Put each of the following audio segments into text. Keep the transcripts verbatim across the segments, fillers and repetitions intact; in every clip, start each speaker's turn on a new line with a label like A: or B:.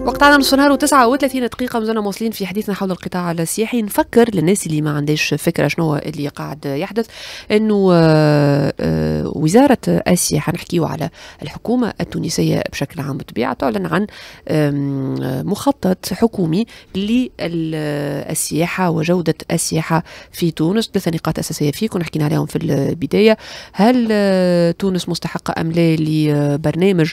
A: وقت على نص نهار وتسعة وثلاثين دقيقة مازلنا مواصلين في حديثنا حول القطاع السياحي. نفكر للناس اللي ما عندهاش فكرة شنو اللي قاعد يحدث انه وزارة السياحة، نحكيو على الحكومة التونسية بشكل عام بالطبيعة، تعلن عن مخطط حكومي للسياحة وجودة السياحة في تونس. ثلاثة نقاط أساسية فيه كنا حكينا عليهم في البداية. هل تونس مستحقة أم لا لبرنامج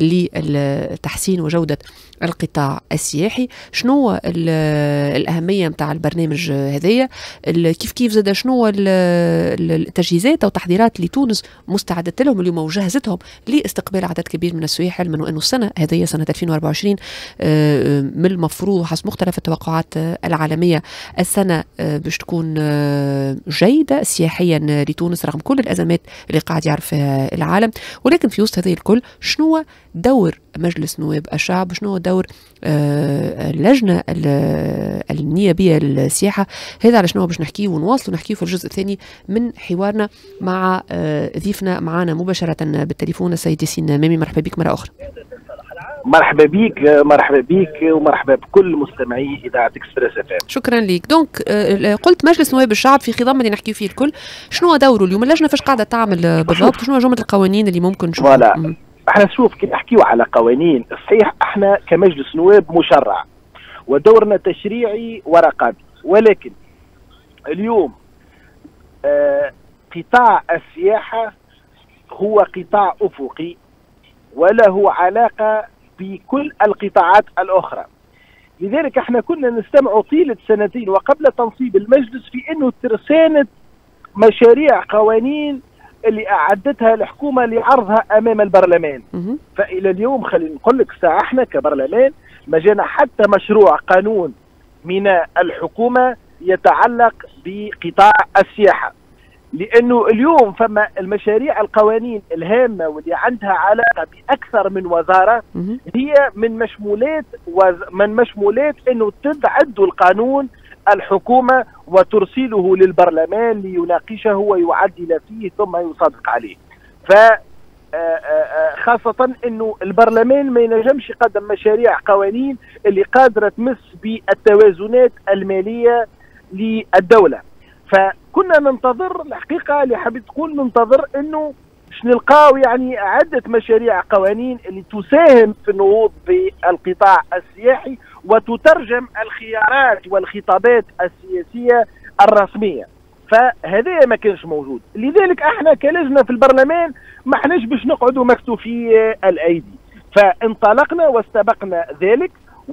A: لتحسين وجودة القطاع السياحي؟ شنو الأهمية متاع البرنامج هذايا؟ كيف كيف زاد شنو التجهيزات أو التحضيرات اللي تونس مستعدة لهم اليوم وجهزتهم لاستقبال عدد كبير من السياح، علما أنه السنة هذه سنة ألفين وأربعة وعشرين من المفروض حسب مختلف التوقعات العالمية السنة باش تكون جيدة سياحيا لتونس رغم كل الأزمات اللي قاعد يعرفها العالم. ولكن في وسط هذه الكل شنو دور مجلس نواب الشعب، شنو دور اللجنة النيابية للسياحة؟ هذا على شنو باش نحكيه ونواصل نحكيه في الجزء الثاني من حوارنا مع ضيفنا معنا مباشرة بالتليفون السيد ياسين مامي. مرحبا بك مرة أخرى.
B: مرحبا بك مرحبا بك ومرحبا بكل مستمعي إذاعة إكسبريس اف ام.
A: شكرا لك. دونك قلت مجلس نواب الشعب في خضم اللي نحكيه فيه الكل، شنو دوره اليوم؟ اللجنة فاش قاعدة تعمل بالضبط؟ شنو جملة القوانين اللي ممكن نشوفها؟
B: احنا شوف كي نحكيو على قوانين صحيح، احنا كمجلس نواب مشرع ودورنا تشريعي ورقابي، ولكن اليوم آه قطاع السياحة هو قطاع أفقي وله علاقة بكل القطاعات الأخرى. لذلك احنا كنا نستمع طيلة سنتين وقبل تنصيب المجلس في انه ترسانة مشاريع قوانين اللي أعدتها الحكومة لعرضها أمام البرلمان. فإلى اليوم خلينا نقول لك ساعة احنا كبرلمان ما جانا حتى مشروع قانون من الحكومة يتعلق بقطاع السياحة، لأنه اليوم فما المشاريع القوانين الهامة واللي عندها علاقة بأكثر من وزارة هي من مشمولات وز... من مشمولات أنه تدعد القانون الحكومة وترسله للبرلمان ليناقشه ويعدل فيه ثم يصادق عليه. ف خاصة انه البرلمان ما ينجمش يقدم مشاريع قوانين اللي قادرة تمس بالتوازنات المالية للدولة. فكنا ننتظر الحقيقة اللي حبيت تقول ننتظر انه باش نلقاو يعني عدة مشاريع قوانين اللي تساهم في النهوض بالقطاع السياحي وتترجم الخيارات والخطابات السياسية الرسمية. فهذا ما كانش موجود. لذلك احنا كلجنة في البرلمان ما احناش باش نقعدوا مكتوفي الايدي، فانطلقنا واستبقنا ذلك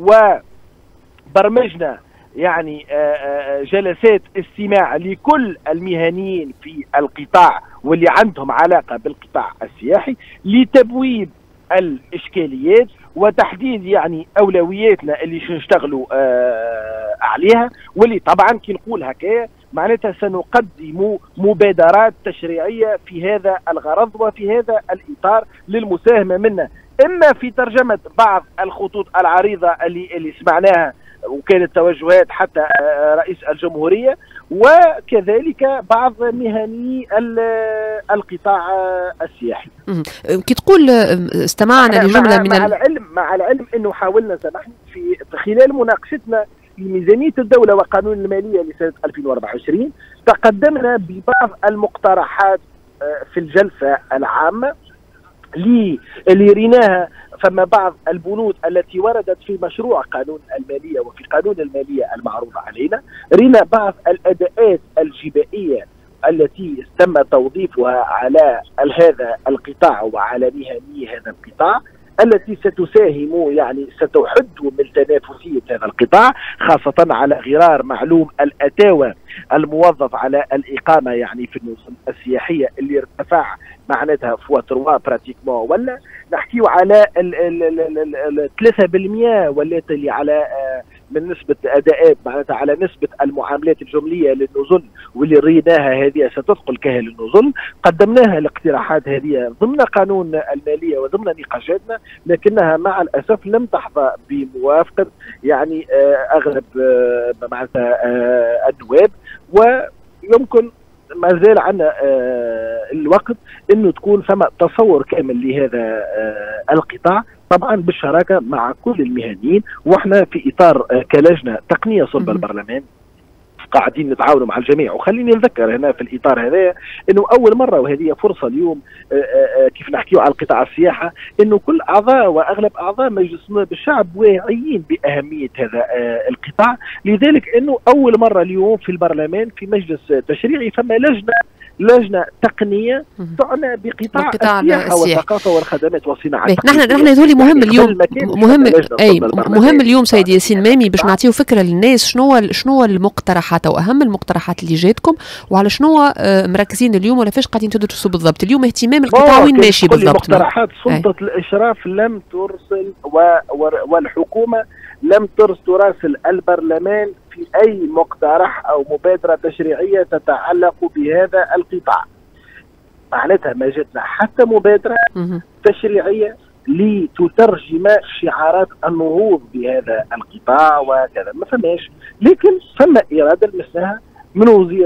B: وبرمجنا يعني جلسات استماع لكل المهنيين في القطاع واللي عندهم علاقة بالقطاع السياحي لتبويب الإشكاليات وتحديد يعني أولوياتنا اللي نشتغلوا عليها، واللي طبعا كي نقول هكايا معناتها سنقدم مبادرات تشريعية في هذا الغرض وفي هذا الإطار للمساهمة منا إما في ترجمة بعض الخطوط العريضة اللي, اللي سمعناها وكانت توجهات حتى رئيس الجمهورية، وكذلك بعض مهني القطاع السياحي.
A: كي تقول استمعنا لجملة من
B: مع العلم مع العلم انه حاولنا سامحني في خلال مناقشتنا لميزانية الدولة وقانون المالية لسنة ألفين وأربعة وعشرين تقدمنا ببعض المقترحات في الجلسة العامة اللي ريناها. فما بعض البنود التي وردت في مشروع قانون المالية وفي قانون المالية المعروض علينا، رينا بعض الأداءات الجبائية التي تم توظيفها على هذا القطاع وعلى مهني هذا القطاع التي ستساهم يعني ستحد من تنافسية هذا القطاع، خاصة على غرار معلوم الأتاوى الموظف على الإقامة يعني في النظم السياحية اللي ارتفع معناتها فوا تروا براتيكمون، ولا نحكيو على ثلاثة بالمئة ولات اللي على من نسبة أداءات معناتها على نسبة المعاملات الجملية للنزل واللي ريناها هذه ستثقل كهل النزل. قدمناها الاقتراحات هذه ضمن قانون المالية وضمن نقاشاتنا، لكنها مع الأسف لم تحظى بموافقة يعني أغلب معناتها النواب، ويمكن ما زال عندنا الوقت انه تكون فما تصور كامل لهذا القطاع طبعا بالشراكه مع كل المهنيين، واحنا في اطار كلجنه تقنيه صلب البرلمان قاعدين نتعاونوا مع الجميع. وخليني نذكر هنا في الاطار هذا انه اول مره، وهذه فرصه اليوم كيف نحكيوا على قطاع السياحه، انه كل اعضاء واغلب اعضاء مجلس نواب الشعب واعيين باهميه هذا القطاع، لذلك انه اول مره اليوم في البرلمان في مجلس تشريعي فما لجنه لجنه تقنيه تعنى بقطاع السياحه والثقافه والخدمات والصناعه.
A: نحن نحن هذول مهم اليوم، مهم اي مهم اليوم سيدي ياسين مامي باش نعطيو فكره للناس شنو شنو المقترحات او اهم المقترحات اللي جاتكم، وعلى شنو مركزين اليوم ولا فاش قاعدين تدرسوا بالضبط اليوم اهتمام القطاع وين ماشي بالضبط.
B: مقترحات سلطه الاشراف لم ترسل والحكومه لم ترسل البرلمان في أي مقترح أو مبادرة تشريعية تتعلق بهذا القطاع. معناتها ما جاتنا حتى مبادرة تشريعية لتترجم شعارات النهوض بهذا القطاع وكذا، ما فماش. لكن فما إرادة لمسناها من وزير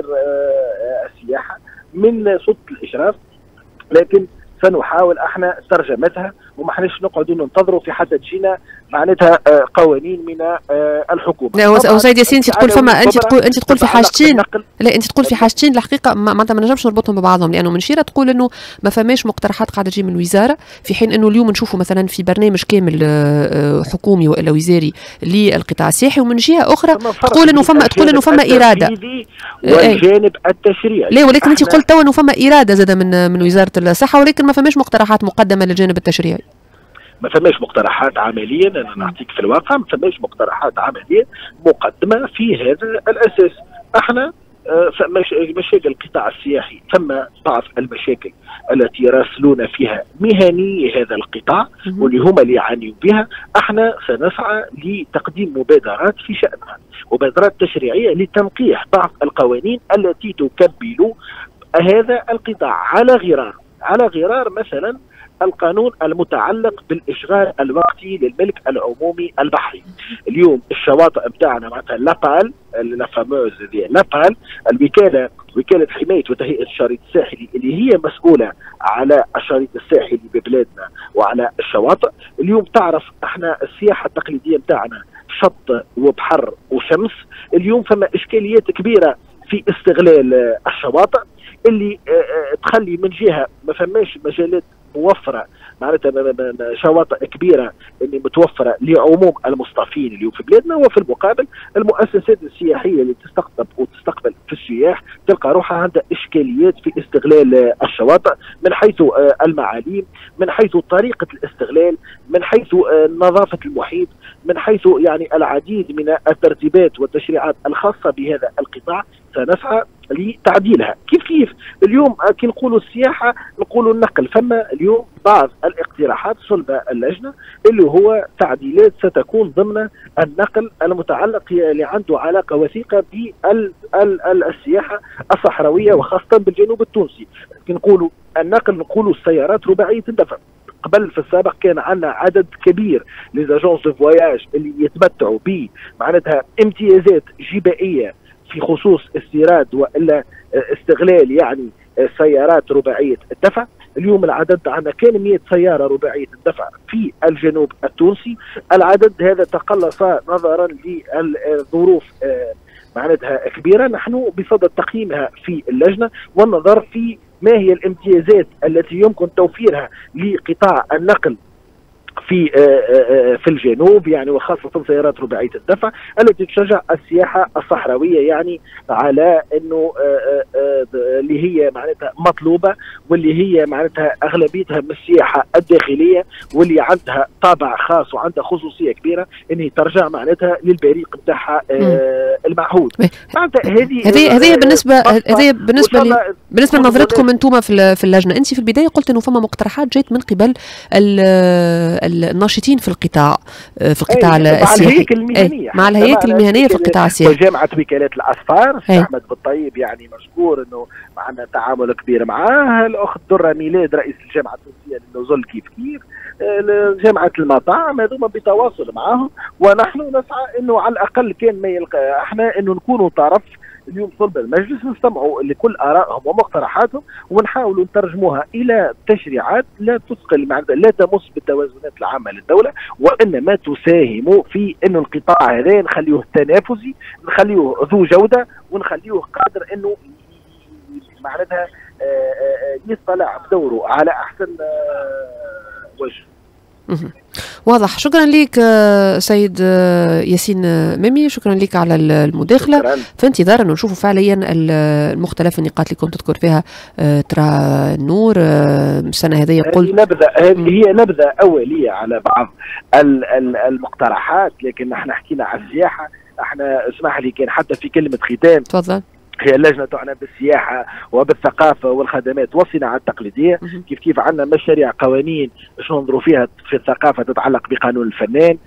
B: السياحة من سلطة الإشراف، لكن سنحاول احنا ترجمتها وما احناش نقعدوا ننتظروا في حتى تجينا معناتها قوانين من الحكومه.
A: لا هو سيد ياسين انت تقول فما انت تقول انت تقول في حاجتين، لا انت تقول في حاجتين الحقيقه معناتها ما نجمش نربطهم ببعضهم، لانه من شيره تقول انه ما فماش مقترحات قاعده تجي من وزاره، في حين انه اليوم نشوفوا مثلا في برنامج كامل حكومي والا وزاري للقطاع السياحي، ومن جهه اخرى تقول انه فما تقول انه فما اراده
B: والجانب التشريعي.
A: لا ولكن انت قلت تو انه فما اراده زاده من من وزاره الصحه، ولكن ما فماش مقترحات مقدمه للجانب التشريعي.
B: ما فماش مقترحات عمليا، انا نعطيك في الواقع ما فماش مقترحات عمليه مقدمه في هذا الاساس. احنا مشاكل القطاع السياحي، ثم بعض المشاكل التي يراسلون فيها مهني هذا القطاع واللي هم اللي يعانيوا بها، احنا سنسعى لتقديم مبادرات في شأنها، مبادرات تشريعيه لتنقيح بعض القوانين التي تكبل هذا القطاع على غرار على غرار مثلا القانون المتعلق بالاشغال الوقتي للملك العمومي البحري. اليوم الشواطئ بتاعنا معناتها لابال لا فاموز لابال الوكاله وكاله حمايه وتهيئه الشريط الساحلي اللي هي مسؤوله على الشريط الساحلي ببلادنا وعلى الشواطئ. اليوم تعرف احنا السياحه التقليديه بتاعنا شط وبحر وشمس. اليوم فما اشكاليات كبيره في استغلال الشواطئ اللي تخلي من جهه ما فماش مجالات موفره، معناتها شواطئ كبيره اللي متوفره لعموم المصطفين اليوم في بلادنا، وفي المقابل المؤسسات السياحيه اللي تستقطب وتستقبل في السياح تلقى روحها عندها اشكاليات في استغلال الشواطئ من حيث المعالم، من حيث طريقه الاستغلال، من حيث نظافه المحيط، من حيث يعني العديد من الترتيبات والتشريعات الخاصه بهذا القطاع سنسعى لتعديلها. كيف كيف اليوم كي نقولوا السياحه نقولوا النقل، فما اليوم بعض الاقتراحات صلب اللجنه اللي هو تعديلات ستكون ضمن النقل المتعلق اللي عنده علاقه وثيقه بالسياحه الصحراويه وخاصه بالجنوب التونسي. كي نقولوا النقل نقولوا السيارات رباعيه الدفع. قبل في السابق كان عندنا عدد كبير لزاجونس دو فواياج اللي يتمتعوا ب معناتها امتيازات جبائيه في خصوص استيراد والا استغلال يعني سيارات رباعيه الدفع. اليوم العدد عندنا كان مئة سياره رباعيه الدفع في الجنوب التونسي، العدد هذا تقلص نظرا للظروف معناتها كبيره. نحن بصدد تقييمها في اللجنه والنظر في ما هي الامتيازات التي يمكن توفيرها لقطاع النقل في في الجنوب يعني، وخاصة سيارات رباعية الدفع التي تشجع السياحة الصحراوية يعني على انه اللي هي معناتها مطلوبة واللي هي معناتها اغلبيتها من السياحة الداخلية واللي عندها طابع خاص وعندها خصوصية كبيرة انها ترجع معناتها للبريق بتاعها المعهود. معناتها هذه
A: هذه هذه بالنسبة هذه بالنسبة لي بالنسبة لنظرتكم انتم في في اللجنة. انت في البداية قلت انه فما مقترحات جات من قبل الناشطين في القطاع في القطاع
B: أي
A: السياحي
B: مع الهيكل المهنيه
A: مع الهياكل المهنيه في القطاع السياحي
B: وجامعه وكالات الاسفار احمد بالطيب يعني مشكور انه معنا تعامل كبير معاه. الاخت دره ميلاد رئيس الجامعه التونسيه للنزل كيف كيف جامعه المطاعم هذوما بتواصل معاهم، ونحن نسعى انه على الاقل كان ما يلقى احنا انه نكونوا طرف اليوم صلب المجلس نستمعوا لكل ارائهم ومقترحاتهم ونحاولوا نترجموها الى تشريعات لا تثقل لا تمس بالتوازنات العامه للدوله، وانما تساهم في انه القطاع هذا نخليه تنافسي، نخليه ذو جوده، ونخليه قادر انه معناتها يطلع بدوره على احسن وجه.
A: واضح. شكرا لك سيد ياسين ميمي، شكرا لك على المداخله. شكرا. في انتظار انه نشوفوا فعليا المختلف النقاط اللي كنت تذكر فيها ترى نور السنه هذه. قلت
B: نبذه، هذه هي نبذه اوليه على بعض المقترحات، لكن احنا حكينا على السياحه. احنا اسمح لي كان حتى في كلمه ختام
A: تفضل.
B: هي اللجنه تعنى بالسياحه وبالثقافه والخدمات والصناعه التقليديه. كيف كيف عندنا مشاريع قوانين باش ننظروا فيها في الثقافه تتعلق بقانون الفنان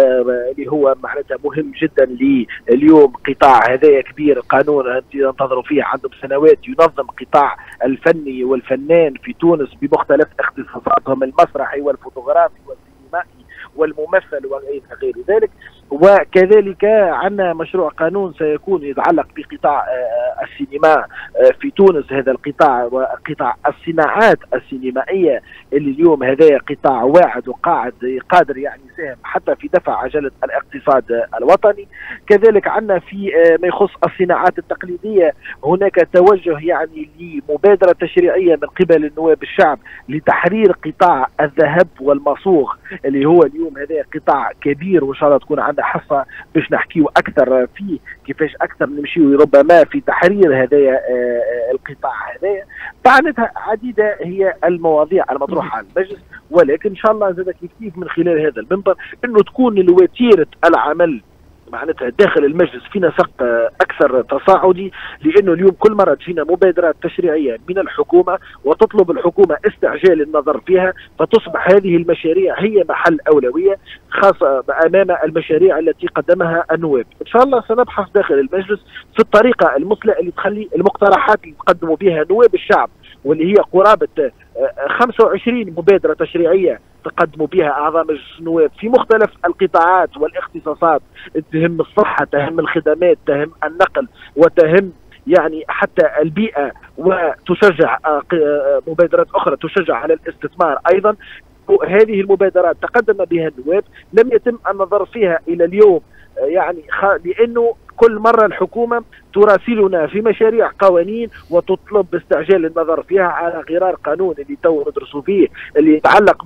B: اللي هو معناتها مهم جدا لي اليوم. قطاع هذايا كبير، القانون ننتظروا فيه عنده سنوات ينظم قطاع الفني والفنان في تونس بمختلف اختصاصاتهم المسرحي والفوتوغرافي والسينمائي والممثل وغير ذلك. وكذلك عندنا مشروع قانون سيكون يتعلق بقطاع السينما في تونس. هذا القطاع وقطاع الصناعات السينمائية اللي اليوم هذا قطاع واعد وقاعد قادر يعني يساهم حتى في دفع عجلة الاقتصاد الوطني. كذلك عندنا في ما يخص الصناعات التقليدية هناك توجه يعني لمبادرة تشريعية من قبل النواب الشعب لتحرير قطاع الذهب والمصوغ اللي هو اليوم هذا قطاع كبير، وان شاء الله تكون عندنا حصه باش نحكيو اكثر فيه كيفاش اكثر نمشيو ربما في تحرير هذايا القطاع هذايا. طعنتها عديده هي المواضيع المطروحه على المجلس، ولكن ان شاء الله زاد كيف كيف من خلال هذا المنبر انه تكون الوتيره العمل معناتها داخل المجلس في نسق اكثر تصاعدي، لانه اليوم كل مره تجينا مبادرات تشريعيه من الحكومه وتطلب الحكومه استعجال النظر فيها، فتصبح هذه المشاريع هي محل اولويه خاصه امام المشاريع التي قدمها النواب. ان شاء الله سنبحث داخل المجلس في الطريقه المثلى اللي تخلي المقترحات اللي تقدموا بها نواب الشعب واللي هي قرابه خمسة وعشرين مبادره تشريعيه تقدموا بها اعضاء مجلس النواب في مختلف القطاعات والاختصاصات، تهم الصحه، تهم الخدمات، تهم النقل، وتهم يعني حتى البيئه، وتشجع مبادرات اخرى تشجع على الاستثمار ايضا. هذه المبادرات تقدم بها النواب، لم يتم النظر فيها الى اليوم يعني لانه كل مرة الحكومة تراسلنا في مشاريع قوانين وتطلب باستعجال النظر فيها على غرار قانون اللي تو ندرسوا فيه اللي يتعلق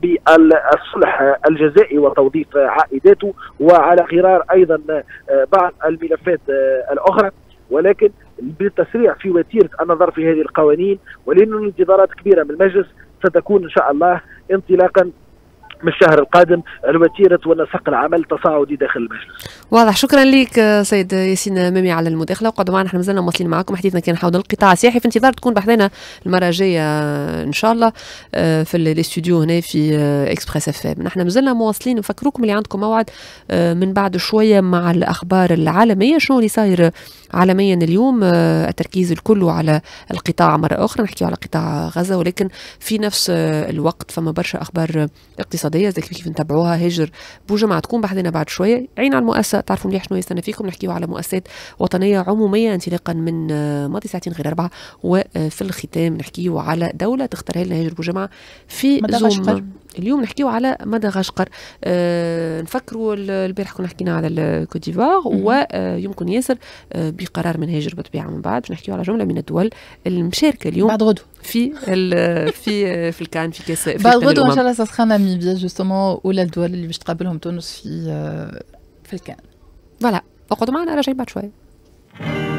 B: بالصلح الجزائي وتوظيف عائداته، وعلى غرار أيضا بعض الملفات الأخرى، ولكن بالتسريع في وتيرة النظر في هذه القوانين، ولأن الانتظارات كبيرة من المجلس ستكون إن شاء الله انطلاقا من الشهر القادم الوتيرة ونسق العمل تصاعدي داخل المجلس.
A: واضح. شكرا لك سيد ياسين ميمي على المداخله، وقعدوا معنا، احنا مازلنا مواصلين معكم. حديثنا كان حول القطاع السياحي، في انتظار تكون بحثنا المره الجايه ان شاء الله في الاستوديو هنا في اكسبريس اف ام. نحن مازلنا مواصلين، نفكروكم اللي عندكم موعد من بعد شويه مع الاخبار العالميه، شنو اللي صاير عالميا اليوم. التركيز الكل على القطاع مره اخرى، نحكيو على قطاع غزه، ولكن في نفس الوقت فما برشا اخبار اقتصاديه زي كيف نتابعوها. هاجر بوجمعة تكون بحثنا بعد شويه. عين على المؤسسه، تعرفوا مليح شنو يستنى فيكم. نحكيو على مؤسسات وطنيه عموميه انطلاقا من ماضي ساعتين غير اربعه، وفي الختام نحكيو على دوله تختارها لنا هاجر بوجمعة في زوم. اليوم نحكيو على مدغشقر. أه نفكروا البارح كنا حكينا على الكوت ديفوار، ويمكن ياسر أه بقرار من هاجر بالطبيعه من بعد باش نحكيو على جمله من الدول المشاركه اليوم
C: بعد غدوه في
A: في في الكان في كاس
C: بعد غدوه ان شاء الله سخان ناميبيا جوستومون، ولا الدول اللي باش تقابلهم تونس في في الكان.
A: فوالا اقعدوا معنا، راجعين بعد شويه.